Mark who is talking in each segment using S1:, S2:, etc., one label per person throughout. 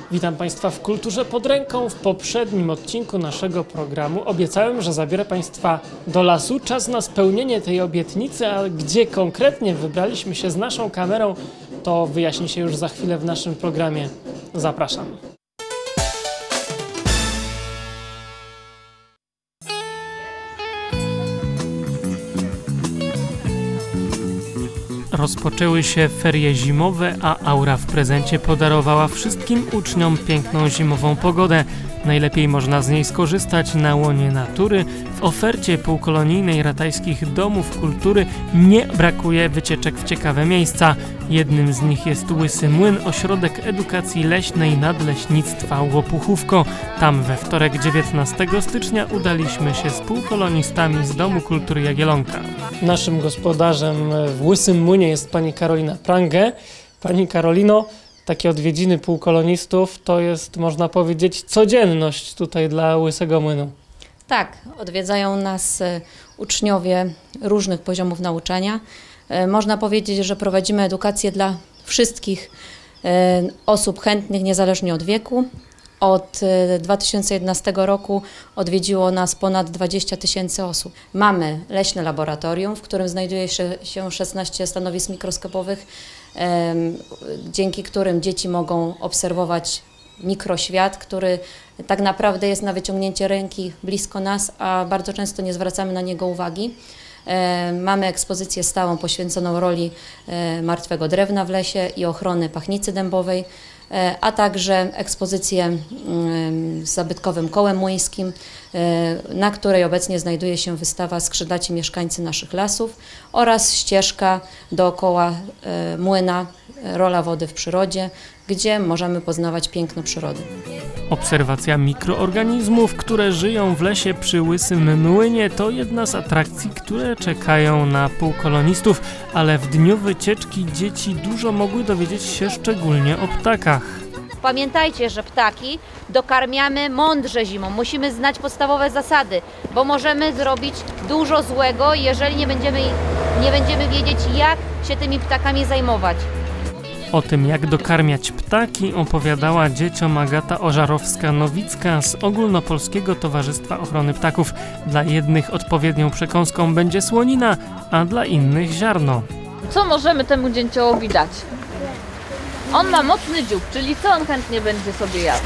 S1: Witam Państwa w Kulturze pod ręką. W poprzednim odcinku naszego programu obiecałem, że zabiorę Państwa do lasu. Czas na spełnienie tej obietnicy, a gdzie konkretnie wybraliśmy się z naszą kamerą, to wyjaśni się już za chwilę w naszym programie. Zapraszam. Rozpoczęły się ferie zimowe, a Aura w prezencie podarowała wszystkim uczniom piękną zimową pogodę. Najlepiej można z niej skorzystać na łonie natury. W ofercie półkolonijnej Ratajskich Domów Kultury nie brakuje wycieczek w ciekawe miejsca. Jednym z nich jest Łysy Młyn, ośrodek edukacji leśnej Nadleśnictwa Łopuchówko. Tam we wtorek 19 stycznia udaliśmy się z półkolonistami z Domu Kultury Jagiellonka. Naszym gospodarzem w Łysym Młynie jest pani Karolina Prange. Pani Karolino, takie odwiedziny półkolonistów to jest, można powiedzieć, codzienność tutaj dla Łysego Młynu.
S2: Tak, odwiedzają nas uczniowie różnych poziomów nauczania. Można powiedzieć, że prowadzimy edukację dla wszystkich osób chętnych, niezależnie od wieku. Od 2011 roku odwiedziło nas ponad 20 000 osób. Mamy leśne laboratorium, w którym znajduje się 16 stanowisk mikroskopowych, dzięki którym dzieci mogą obserwować mikroświat, który tak naprawdę jest na wyciągnięcie ręki blisko nas, a bardzo często nie zwracamy na niego uwagi. Mamy ekspozycję stałą poświęconą roli martwego drewna w lesie i ochrony pachnicy dębowej, a także ekspozycję z zabytkowym kołem młyńskim, na której obecnie znajduje się wystawa Skrzydlaci mieszkańcy naszych lasów oraz ścieżka dookoła młyna, rola wody w przyrodzie, gdzie możemy poznawać piękno przyrody.
S1: Obserwacja mikroorganizmów, które żyją w lesie przy Łysym Młynie, to jedna z atrakcji, które czekają na półkolonistów, ale w dniu wycieczki dzieci dużo mogły dowiedzieć się szczególnie o ptakach.
S3: Pamiętajcie, że ptaki dokarmiamy mądrze zimą. Musimy znać podstawowe zasady, bo możemy zrobić dużo złego, jeżeli nie będziemy wiedzieć, jak się tymi ptakami zajmować.
S1: O tym, jak dokarmiać ptaki, opowiadała dzieciom Agata Ożarowska-Nowicka z Ogólnopolskiego Towarzystwa Ochrony Ptaków. Dla jednych odpowiednią przekąską będzie słonina, a dla innych ziarno.
S4: Co możemy temu dzięciołowi dać? On ma mocny dziób, czyli co on chętnie będzie sobie jadł?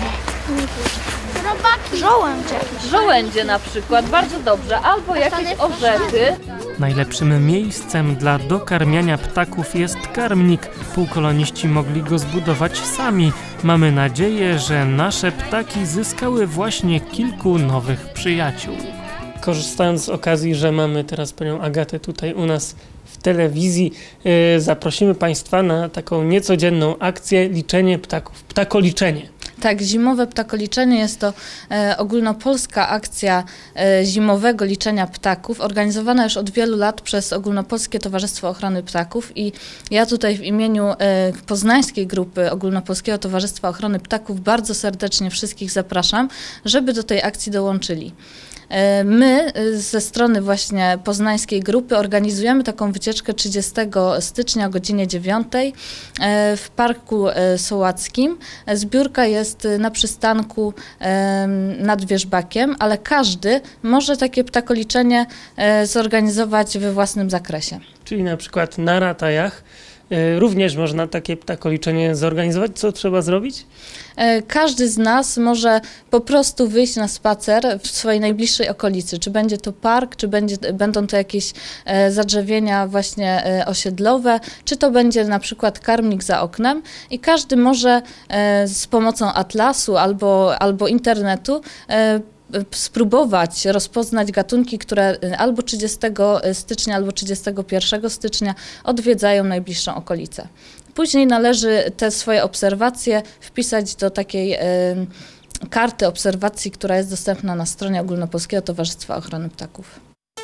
S5: Żołędzie.
S4: Żołędzie na przykład, bardzo dobrze, albo jakieś orzechy.
S1: Najlepszym miejscem dla dokarmiania ptaków jest karmnik. Półkoloniści mogli go zbudować sami. Mamy nadzieję, że nasze ptaki zyskały właśnie kilku nowych przyjaciół. Korzystając z okazji, że mamy teraz panią Agatę tutaj u nas w telewizji, zaprosimy Państwa na taką niecodzienną akcję liczenie ptaków, ptakoliczenie.
S6: Tak, zimowe ptakoliczenie jest to ogólnopolska akcja zimowego liczenia ptaków, organizowana już od wielu lat przez Ogólnopolskie Towarzystwo Ochrony Ptaków i ja tutaj w imieniu poznańskiej grupy Ogólnopolskiego Towarzystwa Ochrony Ptaków bardzo serdecznie wszystkich zapraszam, żeby do tej akcji dołączyli. My ze strony właśnie poznańskiej grupy organizujemy taką wycieczkę 30 stycznia o godzinie 9 w Parku Sołackim. Zbiórka jest na przystanku nad Wierzbakiem, ale każdy może takie ptakoliczenie zorganizować we własnym zakresie.
S1: Czyli na przykład na Ratajach również można takie ptakoliczenie zorganizować. Co trzeba zrobić?
S6: Każdy z nas może po prostu wyjść na spacer w swojej najbliższej okolicy. Czy będzie to park, czy będą to jakieś zadrzewienia właśnie osiedlowe, czy to będzie na przykład karmnik za oknem i każdy może z pomocą atlasu albo internetu spróbować rozpoznać gatunki, które albo 30 stycznia, albo 31 stycznia odwiedzają najbliższą okolicę. Później należy te swoje obserwacje wpisać do takiej karty obserwacji, która jest dostępna na stronie Ogólnopolskiego Towarzystwa Ochrony Ptaków.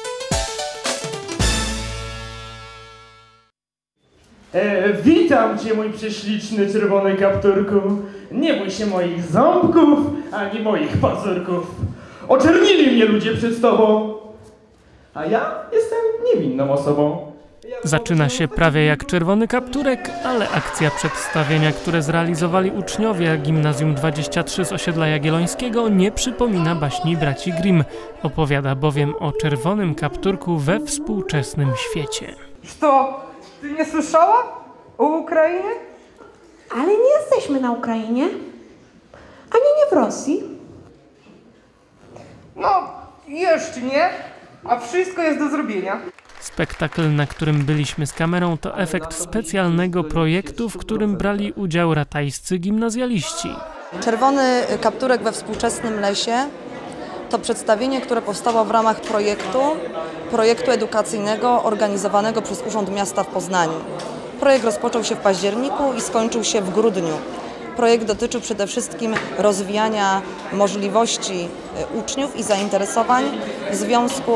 S7: Witam Cię, mój prześliczny czerwony kapturku. Nie bój się moich ząbków, ani moich pazurków. Oczernili mnie ludzie przed Tobą, a ja jestem niewinną osobą.
S1: Zaczyna się prawie jak Czerwony Kapturek, ale akcja przedstawienia, które zrealizowali uczniowie Gimnazjum 23 z osiedla Jagiellońskiego, nie przypomina baśni braci Grimm. Opowiada bowiem o Czerwonym Kapturku we współczesnym świecie.
S5: Co? Ty nie słyszała o Ukrainie?
S8: Ale nie jesteśmy na Ukrainie, ani nie w Rosji.
S5: No, jeszcze nie, a wszystko jest do zrobienia.
S1: Spektakl, na którym byliśmy z kamerą, to efekt specjalnego projektu, w którym brali udział ratajscy gimnazjaliści.
S9: Czerwony Kapturek we współczesnym lesie to przedstawienie, które powstało w ramach projektu edukacyjnego organizowanego przez Urząd Miasta w Poznaniu. Projekt rozpoczął się w październiku i skończył się w grudniu. Projekt dotyczył przede wszystkim rozwijania możliwości uczniów i zainteresowań w związku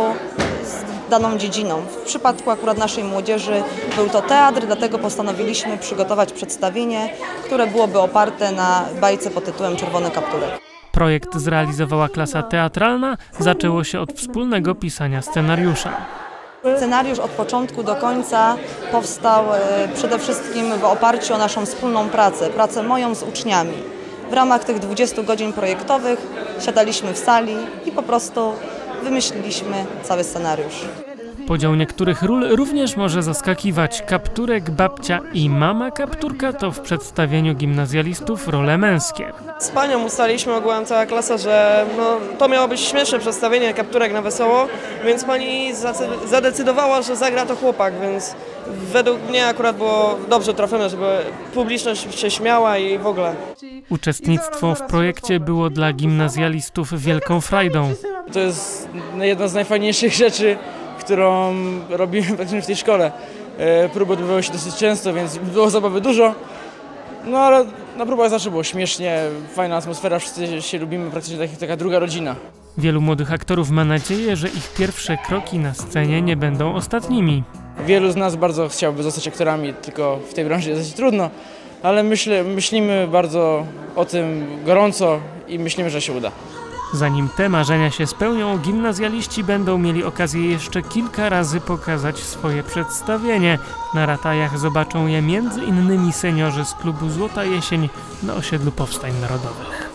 S9: z daną dziedziną. W przypadku akurat naszej młodzieży był to teatr, dlatego postanowiliśmy przygotować przedstawienie, które byłoby oparte na bajce pod tytułem Czerwony Kapturek.
S1: Projekt zrealizowała klasa teatralna, zaczęło się od wspólnego pisania scenariusza.
S9: Scenariusz od początku do końca powstał przede wszystkim w oparciu o naszą wspólną pracę moją z uczniami. W ramach tych 20 godzin projektowych siadaliśmy w sali i po prostu wymyśliliśmy cały scenariusz.
S1: Podział niektórych ról również może zaskakiwać. Kapturek, babcia i mama Kapturka to w przedstawieniu gimnazjalistów role męskie.
S10: Z panią ustaliliśmy ogółem cała klasa, że to miało być śmieszne przedstawienie Kapturek na wesoło, więc pani zadecydowała, że zagra to chłopak, więc według mnie akurat było dobrze trafione, żeby publiczność się śmiała i w ogóle.
S1: Uczestnictwo w projekcie było dla gimnazjalistów wielką frajdą.
S10: To jest jedna z najfajniejszych rzeczy, którą robiłem w tej szkole. Próby odbywały się dosyć często, więc było zabawy dużo. No ale na próbach zawsze było śmiesznie, fajna atmosfera, wszyscy się lubimy, praktycznie taka druga rodzina.
S1: Wielu młodych aktorów ma nadzieję, że ich pierwsze kroki na scenie nie będą ostatnimi.
S10: Wielu z nas bardzo chciałoby zostać aktorami, tylko w tej branży jest dosyć trudno, ale myślimy bardzo o tym gorąco i myślimy, że się uda.
S1: Zanim te marzenia się spełnią, gimnazjaliści będą mieli okazję jeszcze kilka razy pokazać swoje przedstawienie. Na ratajach zobaczą je m.in. seniorzy z klubu Złota Jesień na osiedlu Powstań Narodowych.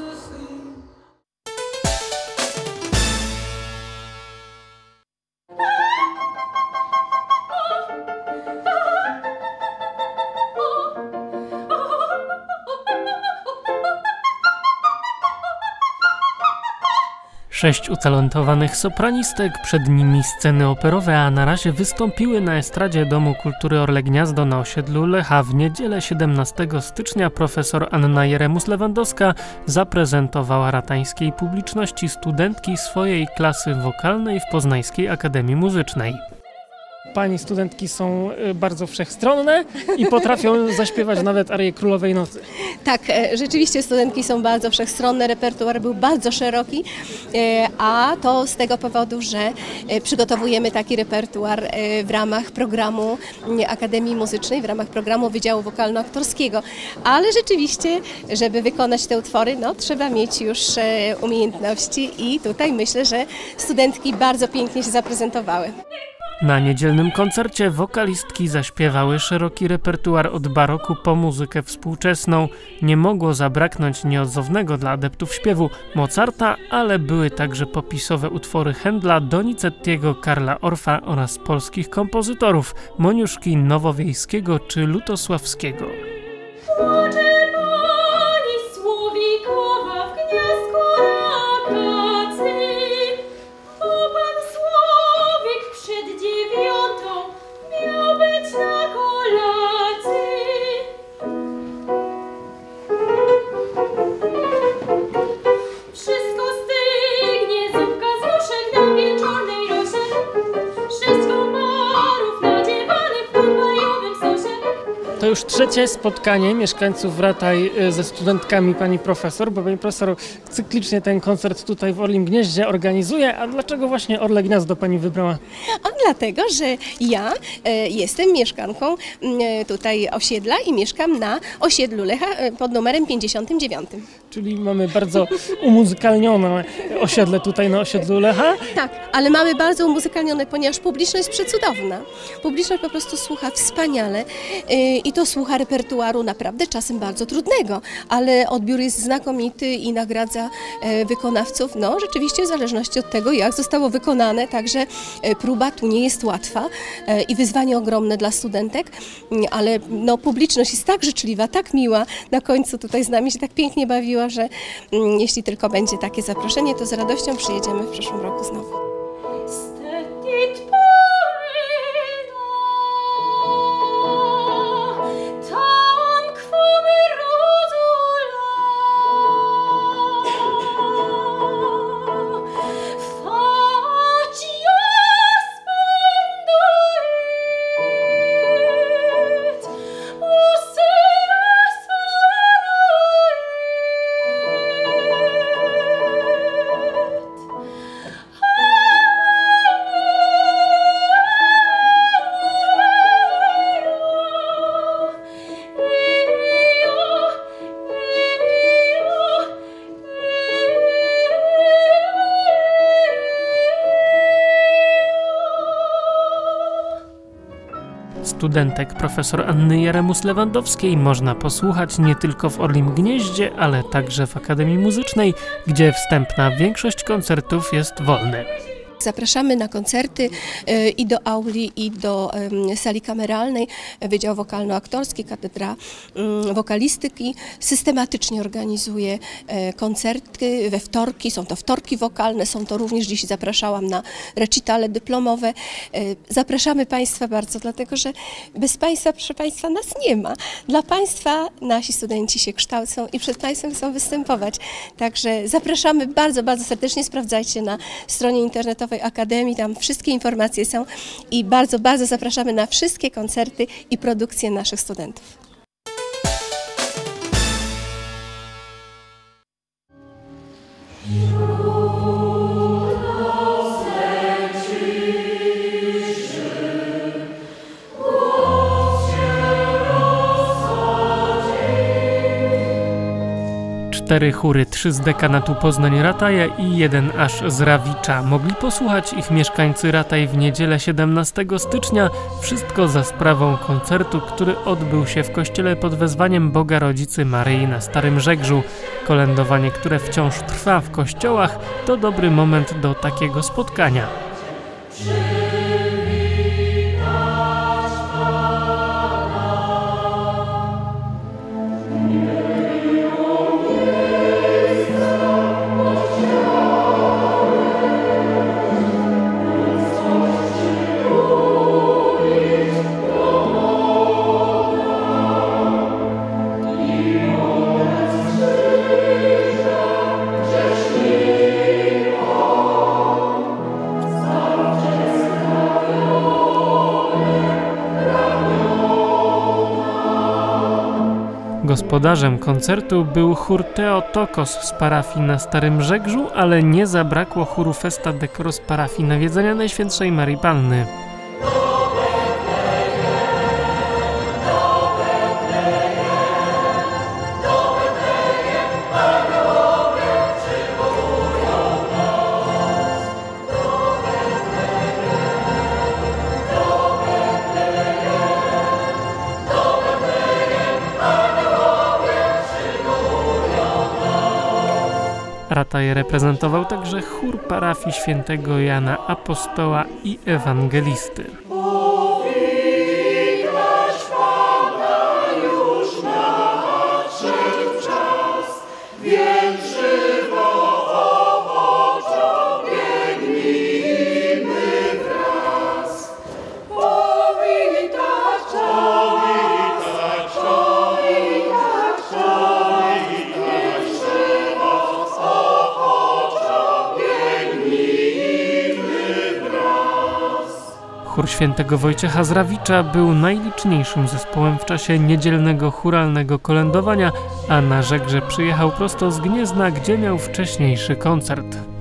S1: Sześć utalentowanych sopranistek, przed nimi sceny operowe, a na razie wystąpiły na estradzie Domu Kultury Orle Gniazdo na osiedlu Lecha. W niedzielę 17 stycznia profesor Anna Jeremus-Lewandowska zaprezentowała ratańskiej publiczności studentki swojej klasy wokalnej w Poznańskiej Akademii Muzycznej. Pani studentki są bardzo wszechstronne i potrafią zaśpiewać nawet arię Królowej Nocy.
S11: Tak, rzeczywiście studentki są bardzo wszechstronne, repertuar był bardzo szeroki, a to z tego powodu, że przygotowujemy taki repertuar w ramach programu Akademii Muzycznej, w ramach programu Wydziału Wokalno-Aktorskiego. Ale rzeczywiście, żeby wykonać te utwory, trzeba mieć już umiejętności i tutaj myślę, że studentki bardzo pięknie się zaprezentowały.
S1: Na niedzielnym koncercie wokalistki zaśpiewały szeroki repertuar od baroku po muzykę współczesną. Nie mogło zabraknąć nieodzownego dla adeptów śpiewu Mozarta, ale były także popisowe utwory Händla, Donizettiego, Karla Orfa oraz polskich kompozytorów Moniuszki, Nowowiejskiego czy Lutosławskiego. już trzecie spotkanie mieszkańców Rataj ze studentkami pani profesor, bo pani profesor cyklicznie ten koncert tutaj w Orlim Gnieździe organizuje. A dlaczego właśnie Orle Gniazdo pani wybrała?
S11: A dlatego, że ja jestem mieszkanką tutaj osiedla i mieszkam na osiedlu Lecha pod numerem 59.
S1: Czyli mamy bardzo umuzykalnione osiedle tutaj na osiedlu Lecha.
S11: Tak, ale mamy bardzo umuzykalnione, ponieważ publiczność jest przecudowna. Publiczność po prostu słucha wspaniale i to słucha repertuaru naprawdę czasem bardzo trudnego, ale odbiór jest znakomity i nagradza wykonawców, no rzeczywiście w zależności od tego, jak zostało wykonane, także próba tu nie jest łatwa i wyzwanie ogromne dla studentek, ale no, publiczność jest tak życzliwa, tak miła, na końcu tutaj z nami się tak pięknie bawiła, że jeśli tylko będzie takie zaproszenie, to z radością przyjedziemy w przyszłym roku znowu.
S1: Studentek profesor Anny Jaremus-Lewandowskiej można posłuchać nie tylko w Orlim Gnieździe, ale także w Akademii Muzycznej, gdzie wstępna większość koncertów jest wolna.
S11: Zapraszamy na koncerty i do auli, i do sali kameralnej. Wydział Wokalno-Aktorski, Katedra Wokalistyki systematycznie organizuje koncerty we wtorki. Są to wtorki wokalne, są to również, dziś zapraszałam na recitale dyplomowe. Zapraszamy Państwa bardzo, dlatego że bez Państwa, proszę Państwa, nas nie ma. Dla Państwa nasi studenci się kształcą i przed Państwem chcą występować. Także zapraszamy bardzo, bardzo serdecznie. Sprawdzajcie na stronie internetowej Akademii, tam wszystkie informacje są i bardzo, bardzo zapraszamy na wszystkie koncerty i produkcje naszych studentów.
S1: Cztery chóry, 3 z dekanatu Poznań-Rataja i 1 aż z Rawicza. Mogli posłuchać ich mieszkańcy Rataj w niedzielę 17 stycznia. Wszystko za sprawą koncertu, który odbył się w kościele pod wezwaniem Boga Rodzicy Maryi na Starym Żegrzu. Kolędowanie, które wciąż trwa w kościołach, to dobry moment do takiego spotkania. Gospodarzem koncertu był chór Theotokos z parafii na Starym Żegrzu, ale nie zabrakło chóru Festa Decoro z parafii Nawiedzenia Najświętszej Maryi Panny. Rataj reprezentował także chór parafii świętego Jana Apostoła i Ewangelisty. Chór świętego Wojciecha z Rawicza był najliczniejszym zespołem w czasie niedzielnego chóralnego kolędowania, a na Żegrze przyjechał prosto z Gniezna, gdzie miał wcześniejszy koncert.